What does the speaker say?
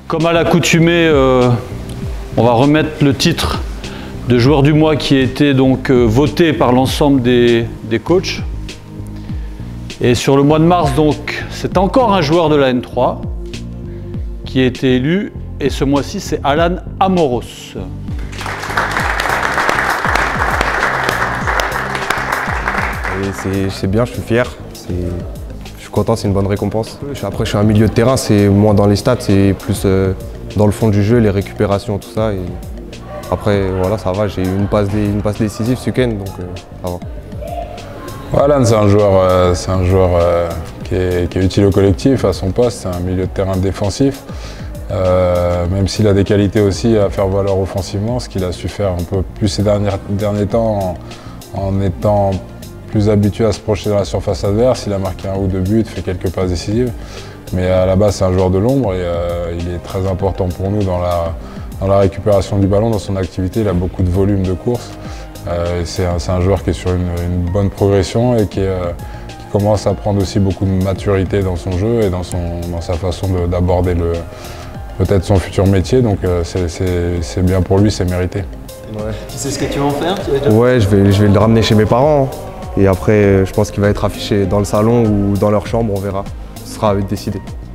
Comme à l'accoutumée, on va remettre le titre de joueur du mois qui a été donc voté par l'ensemble des coachs. Et sur le mois de mars, donc, c'est encore un joueur de la N3 qui a été élu. Et ce mois-ci, c'est Alan Amoros. C'est bien, je suis fier. Je suis content, c'est une bonne récompense. Après, je suis un milieu de terrain, c'est moins dans les stats, c'est plus dans le fond du jeu, les récupérations, tout ça. Et après, voilà, ça va, j'ai eu une passe décisive ce week-end, donc ça va. Alan, c'est un joueur qui est utile au collectif, à son poste, c'est un milieu de terrain défensif. Même s'il a des qualités aussi à faire valoir offensivement, ce qu'il a su faire un peu plus ces derniers temps en étant plus habitué à se projeter dans la surface adverse. Il a marqué un ou deux buts, fait quelques passes décisives. Mais à la base, c'est un joueur de l'ombre et il est très important pour nous dans la récupération du ballon, dans son activité. Il a beaucoup de volume de course. C'est un joueur qui est sur une bonne progression et qui commence à prendre aussi beaucoup de maturité dans son jeu et dans sa façon d'aborder peut-être son futur métier. Donc c'est bien pour lui, c'est mérité. Ouais. Tu sais ce que tu vas en faire? Ouais, je vais le ramener chez mes parents. Et après, je pense qu'il va être affiché dans le salon ou dans leur chambre, on verra. Ce sera à eux de décider.